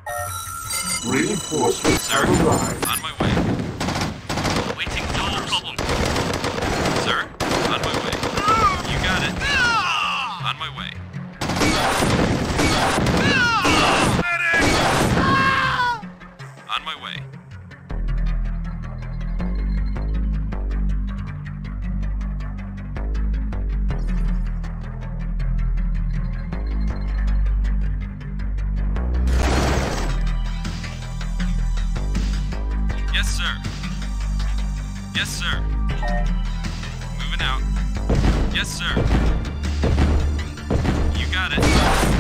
Reinforcements Sir, have arrived. on my way. Waiting, no problem. Sir, on my way. You got it. On my way. On my way. Yes, sir. Yes, sir. Moving out. Yes, sir. You got it.